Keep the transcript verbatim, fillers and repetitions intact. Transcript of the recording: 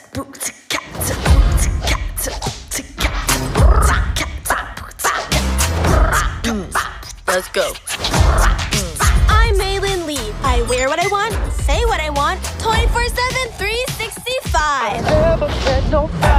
Let's go. I'm Mei Lee. I wear what I want, say what I want, twenty-four seven, three sixty-five.